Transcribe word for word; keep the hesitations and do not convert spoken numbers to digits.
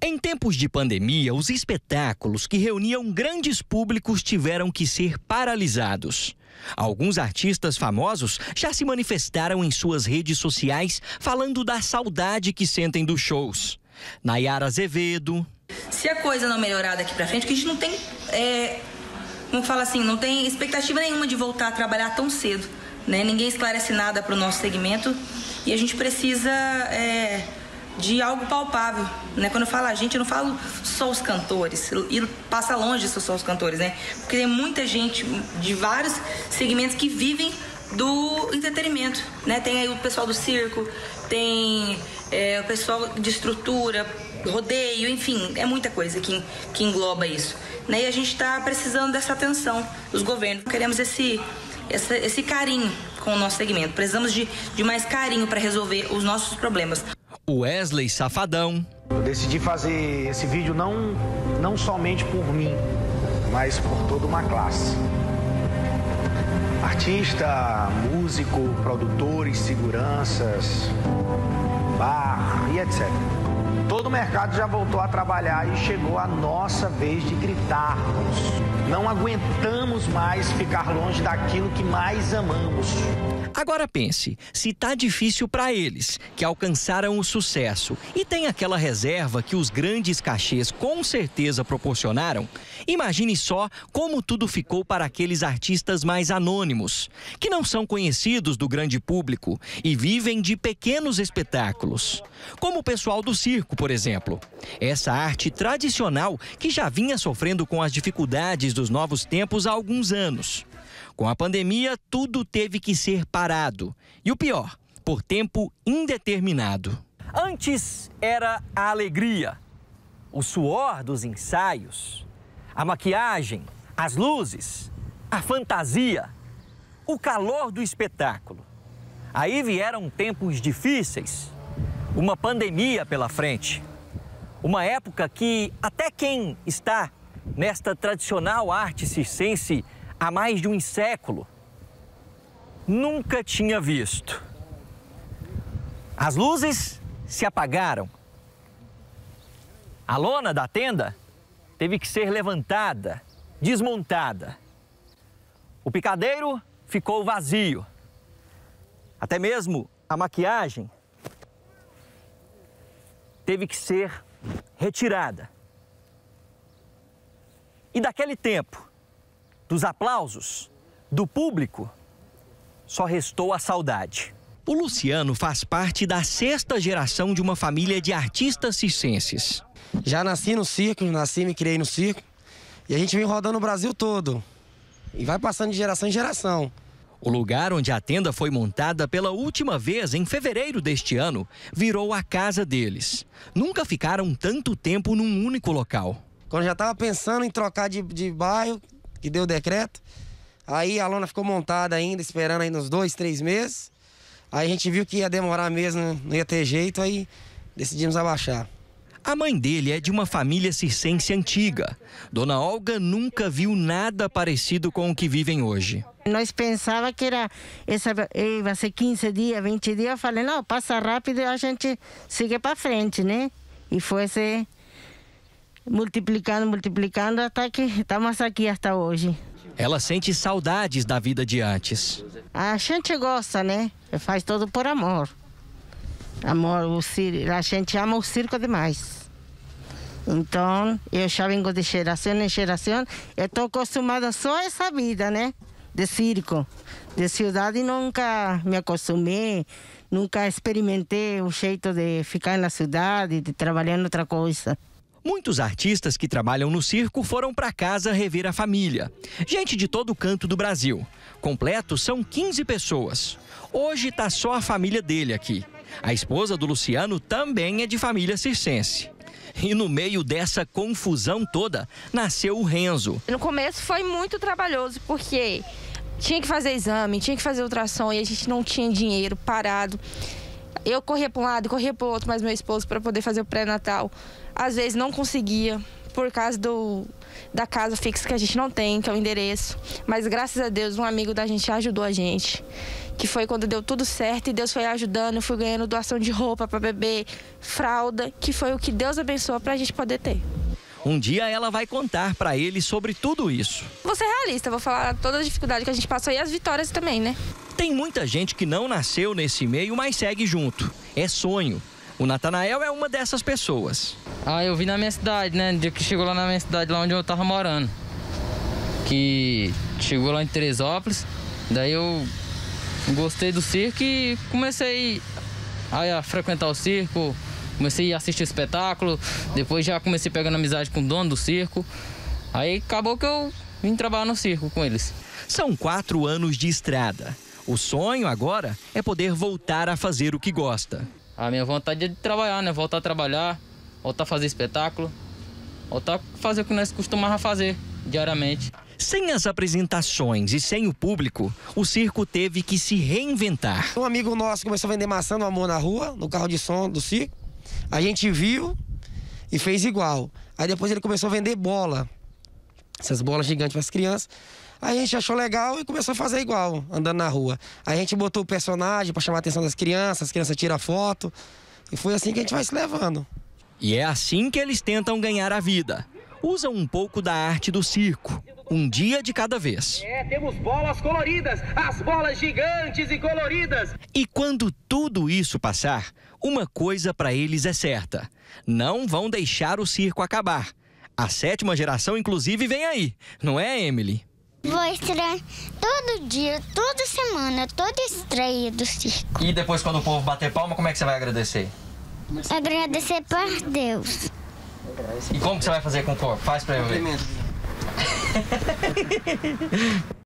Em tempos de pandemia, os espetáculos que reuniam grandes públicos tiveram que ser paralisados. Alguns artistas famosos já se manifestaram em suas redes sociais falando da saudade que sentem dos shows. Nayara Azevedo. Se a coisa não melhorar daqui pra frente, que a gente não tem, é, como fala assim, não tem expectativa nenhuma de voltar a trabalhar tão cedo, né? Ninguém esclarece nada pro nosso segmento e a gente precisa é, de algo palpável, né? Quando eu falo a gente, eu não falo só os cantores, e passa longe de só os cantores, né? Porque tem muita gente de vários segmentos que vivem do entretenimento, né? Tem aí o pessoal do circo, tem é, o pessoal de estrutura, rodeio, enfim, é muita coisa que, que engloba isso, né? E a gente está precisando dessa atenção dos governos. Queremos esse, essa, esse carinho com o nosso segmento. Precisamos de, de mais carinho para resolver os nossos problemas. Wesley Safadão. Eu decidi fazer esse vídeo não, não somente por mim, mas por toda uma classe. Artista, músico, produtores, seguranças, bar e etcétera. Todo o mercado já voltou a trabalhar e chegou a nossa vez de gritarmos. Não aguentamos mais ficar longe daquilo que mais amamos. Agora pense, se tá difícil para eles, que alcançaram o sucesso e tem aquela reserva que os grandes cachês com certeza proporcionaram, imagine só como tudo ficou para aqueles artistas mais anônimos, que não são conhecidos do grande público e vivem de pequenos espetáculos. Como o pessoal do circo, por exemplo. Essa arte tradicional que já vinha sofrendo com as dificuldades dos novos tempos há alguns anos. Com a pandemia, tudo teve que ser parado. E o pior, por tempo indeterminado. Antes era a alegria, o suor dos ensaios, a maquiagem, as luzes, a fantasia, o calor do espetáculo. Aí vieram tempos difíceis, uma pandemia pela frente. Uma época que até quem está nesta tradicional arte circense há mais de um século nunca tinha visto. As luzes se apagaram. A lona da tenda teve que ser levantada, desmontada. O picadeiro ficou vazio. Até mesmo a maquiagem teve que ser retirada. E daquele tempo, dos aplausos, do público, só restou a saudade. O Luciano faz parte da sexta geração de uma família de artistas circenses. Já nasci no circo, nasci e me criei no circo. E a gente vem rodando o Brasil todo. E vai passando de geração em geração. O lugar onde a tenda foi montada pela última vez, em fevereiro deste ano, virou a casa deles. Nunca ficaram tanto tempo num único local. Quando já estava pensando em trocar de, de bairro, que deu o decreto, aí a lona ficou montada ainda, esperando aí uns dois, três meses. Aí a gente viu que ia demorar mesmo, não ia ter jeito, aí decidimos abaixar. A mãe dele é de uma família circense antiga. Dona Olga nunca viu nada parecido com o que vivem hoje. Nós pensávamos que era, essa, vai ser quinze dias, vinte dias. Eu falei, não, passa rápido e a gente sigue para frente, né? E foi se multiplicando, multiplicando, até que estamos aqui até hoje. Ela sente saudades da vida de antes. A gente gosta, né? Faz tudo por amor. Amor, o circo, a gente ama o circo demais. Então, eu já venho de geração em geração. Eu estou acostumada só a essa vida, né? De circo. De cidade nunca me acostumei, nunca experimentei o jeito de ficar na cidade, de trabalhar em outra coisa. Muitos artistas que trabalham no circo foram para casa rever a família. Gente de todo canto do Brasil. Completo são quinze pessoas. Hoje está só a família dele aqui. A esposa do Luciano também é de família circense. E no meio dessa confusão toda, nasceu o Renzo. No começo foi muito trabalhoso, porque tinha que fazer exame, tinha que fazer ultrassom e a gente não tinha dinheiro, parado. Eu corria para um lado, corria para o outro, mas meu esposo para poder fazer o pré-natal. Às vezes não conseguia, por causa do, da casa fixa que a gente não tem, que é o endereço. Mas graças a Deus, um amigo da gente ajudou a gente. Que foi quando deu tudo certo e Deus foi ajudando. Eu fui ganhando doação de roupa para bebê, fralda, que foi o que Deus abençoou para a gente poder ter. Um dia ela vai contar para ele sobre tudo isso. Vou ser realista, vou falar toda a dificuldade que a gente passou e as vitórias também, né? Tem muita gente que não nasceu nesse meio, mas segue junto. É sonho. O Natanael é uma dessas pessoas. Ah, eu vi na minha cidade, né? No dia que chegou lá na minha cidade, lá onde eu tava morando. Que chegou lá em Teresópolis, daí eu gostei do circo e comecei a frequentar o circo, comecei a assistir o espetáculo, depois já comecei pegando amizade com o dono do circo, aí acabou que eu vim trabalhar no circo com eles. São quatro anos de estrada. O sonho agora é poder voltar a fazer o que gosta. A minha vontade é de trabalhar, né? Voltar a trabalhar, voltar a fazer espetáculo, voltar a fazer o que nós costumávamos fazer diariamente. Sem as apresentações e sem o público, o circo teve que se reinventar. Um amigo nosso começou a vender maçã no amor na rua, no carro de som do circo. A gente viu e fez igual. Aí depois ele começou a vender bola, essas bolas gigantes para as crianças. Aí a gente achou legal e começou a fazer igual, andando na rua. Aí a gente botou o personagem para chamar a atenção das crianças, as crianças tiram foto. E foi assim que a gente vai se levando. E é assim que eles tentam ganhar a vida. Usam um pouco da arte do circo, um dia de cada vez. É, temos bolas coloridas, as bolas gigantes e coloridas. E quando tudo isso passar, uma coisa para eles é certa: não vão deixar o circo acabar. A sétima geração, inclusive, vem aí, não é, Emily? Vou estrear todo dia, toda semana, toda estreia do circo. E depois, quando o povo bater palma, como é que você vai agradecer? Agradecer para Deus. E como que você vai fazer com o povo? Faz pra eu ver.